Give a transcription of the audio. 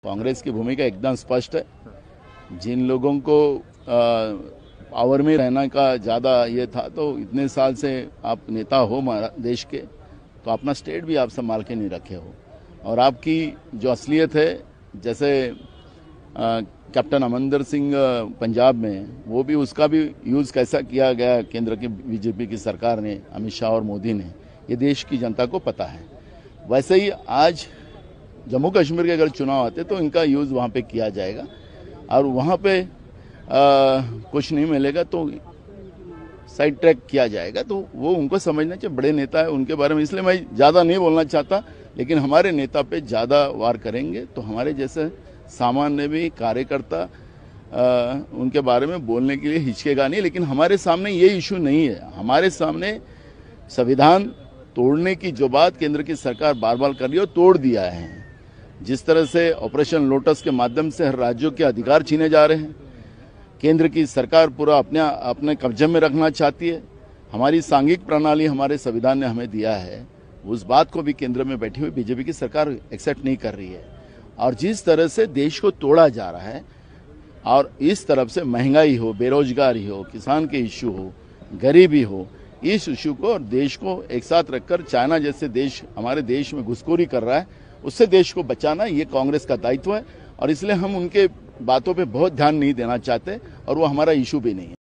कांग्रेस की भूमिका एकदम स्पष्ट है। जिन लोगों को पावर में रहने का ज़्यादा ये था, तो इतने साल से आप नेता हो देश के, तो अपना स्टेट भी आप संभाल के नहीं रखे हो। और आपकी जो असलियत है, जैसे कैप्टन अमरिंदर सिंह पंजाब में, वो भी उसका भी यूज़ कैसा किया गया केंद्र की बीजेपी की सरकार ने, अमित शाह और मोदी ने, ये देश की जनता को पता है। वैसे ही आज जम्मू कश्मीर के अगर चुनाव आते तो इनका यूज़ वहाँ पे किया जाएगा, और वहाँ पे कुछ नहीं मिलेगा तो साइड ट्रैक किया जाएगा। तो वो उनको समझना चाहिए, बड़े नेता है उनके बारे में, इसलिए मैं ज़्यादा नहीं बोलना चाहता। लेकिन हमारे नेता पे ज़्यादा वार करेंगे तो हमारे जैसे सामान्य भी कार्यकर्ता उनके बारे में बोलने के लिए हिचकेगा नहीं। लेकिन हमारे सामने ये इशू नहीं है। हमारे सामने संविधान तोड़ने की जो बात केंद्र की सरकार बार बार कर रही है, तोड़ दिया है। जिस तरह से ऑपरेशन लोटस के माध्यम से हर राज्यों के अधिकार छीने जा रहे हैं, केंद्र की सरकार पूरा अपने कब्जे में रखना चाहती है। हमारी सांघिक प्रणाली हमारे संविधान ने हमें दिया है, उस बात को भी केंद्र में बैठी हुई बीजेपी की सरकार एक्सेप्ट नहीं कर रही है। और जिस तरह से देश को तोड़ा जा रहा है, और इस तरफ से महंगाई हो, बेरोजगारी हो, किसान के इश्यू हो, गरीबी हो, इस इश्यू को और देश को एक साथ रखकर चाइना जैसे देश हमारे देश में घुसखोरी कर रहा है, उससे देश को बचाना ये कांग्रेस का दायित्व है। और इसलिए हम उनके बातों पे बहुत ध्यान नहीं देना चाहते, और वो हमारा इशू भी नहीं है।